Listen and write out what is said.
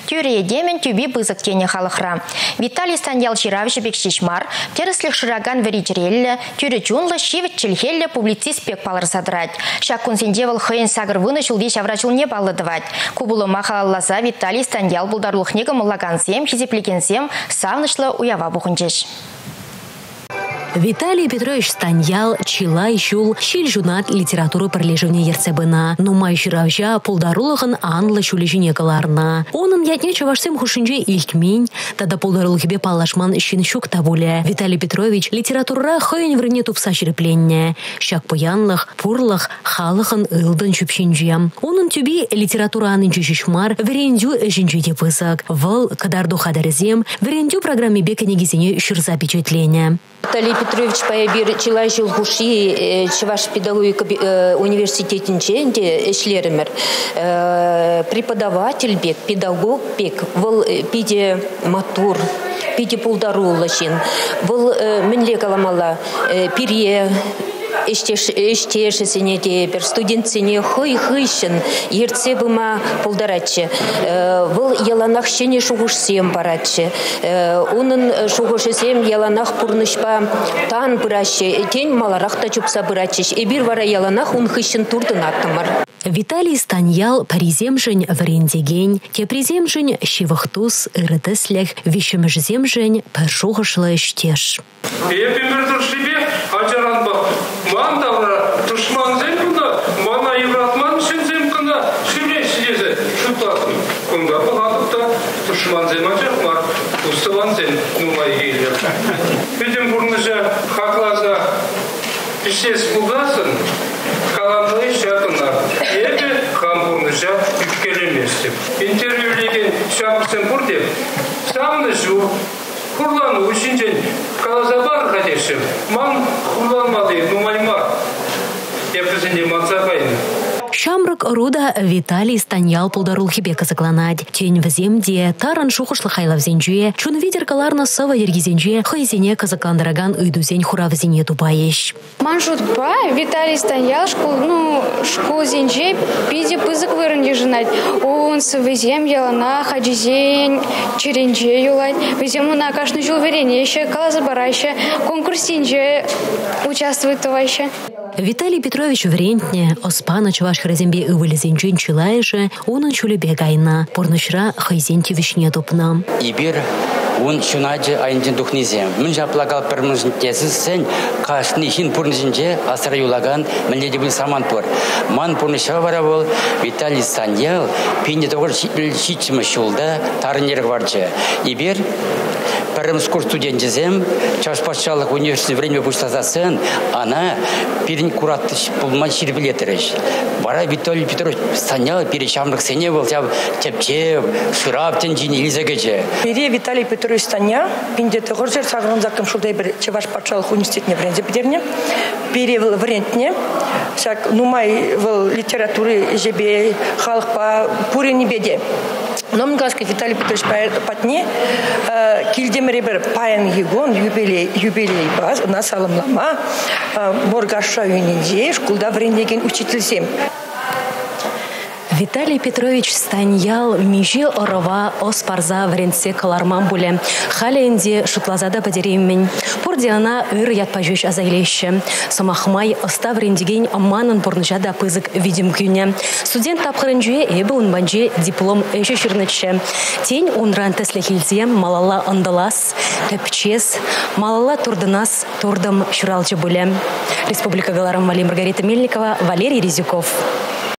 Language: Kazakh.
Тюре демен тюби бызык тене халықра. Виталий Станьял Чиравжи бекшишмар, тереслих шыраган веритерелле, тюре чунлы шивет челхелле публицист пек палыр садрать. Шаккун сендевал хыйын сагыр вынышыл веш аврачыл не балыдывать. Кубулы махалалласа Виталий Станьял булдарлухнега мыллагансем, хизепликенсем, савнышлы уява бухынчеш. Виталий Петрович Станьял чилай жул щиль жунат литературы пролежевне ерцебына. Нумай жиравжа пулдарулығын анлы шулежіне каларна. Онын ятне чавашсем хушинже илтмень, тада пулдарулығыбе палашман щин щук табуле. Виталий Петрович литература хойын врне тупса жирепленне. Щак поянлых, пурлых, халыхын ылдын чупшинжем. Онын тюби литература анын чушишмар верендю эжинжуде пысак. Выл кадарду хадарзем верендю программе бекенегизине шырза печатлене. Виталий Петрович паябир чилай жыл хуши Чуваш педагогика университетинче эшлеремер преподаватель бек, педагог бек, выл пиде матур, пиде пулдаруллашин, выл минле каламала пирье Эштешесіне тепер, студентсіне хый-хыйшын, ерце бұма пулдаратчы. Бұл яланақ шене шуғышсем баратчы. Оның шуғышысем яланақ пұрнышпа тан бұратчы, тен маларақта чупса бұратчы. Эбір вара яланақ ұн хыйшын турдын аттымар. Виталий Станьял париземжень врендеген, теприземжень щивахтус ырытыслях, вишемжземжень першуғышлы штеш. Ман тавра тушман земкуна, мана евратман шин земкуна, шивре сидезе, шутатым. Кунга пахатта тушман земачак мар, устыван зем нумай гейлер. Видим бурныжа хаклаза пишес булдасын, каламлы шатынар. Ебе хам бурныжа юкелеместеп. Интервьюлеген шапсен бурдеп, самны жу, хурлану ушинжен калазабар хадешем, ман хурланмады нумаймар. Я презенде мансапайны. Шамрак руда Виталий Станьял пулдарулхибе казакланать. Тень в земде таран шухышлы хайлавзенжуе, чун видеркаларна сава ергизенжуе, хайзене казакландараган уйдузень хуравзене тупаеш. Маншут ба Виталий Станьял школ зенже пиде пызык вырынде жинать. Он с везем ялана хаджизень черенже юлать. Везем на кашны жил верение, еще калазабараща, конкурсинже участвует товаще. Виталий Петрович врентне, оспана чуваш хразембе ывылезенжен чилайже, онын чулебе гайна, порнышра хайзенти вишне топна. Ибир он чунаджи айндин духнизем. Мін жаплагал пірмізінтесіз сен, қашны хин пурнызінже асыра юлаган мінледі саман пор. Ман пурныша бара бол, Виталий Станьял, пенде тоғыр шитчімі шулда тарынерг варчы. Ибир Перемскур студентизем, Чашпашчалық университет время пуштазасын, она перень кураттыш пулман ширбилетереш. Бара Виталий Петрович Станьял перешамрық сене был, тепчев, шырап тенжини илзегеже. Пере Виталий Петрович Станьял, пенде тоғыр жер сағырын закым шулдай бір Чашпашчалық университетіне врензе бідерне, пере врентне, всяк нумай в литературе жебе, халықпа, пурени беде. Но мгласки Виталий Петрович Патне килдемере бір паян егон юбилей баз, на саламлама, моргаша юнинде, шкулда врендеген учительсем. Виталий Петрович Станьял меже орова оспарза вренсе каларман буле. Халенде шутлазада падереммен. Порде она ыр ятпажуш азайлеще. Самахмай оста врендеген аманын порнжада пызык видим күне. Студент тапқырынжуе эбі унбанже диплом эші шырнычше. Тень унран теслехилзе малала андалас, төпчес, малала турдынас, турдым шуралчы буле. Республика Галарам Вали Маргарита Мельникова, Валерий Резюков.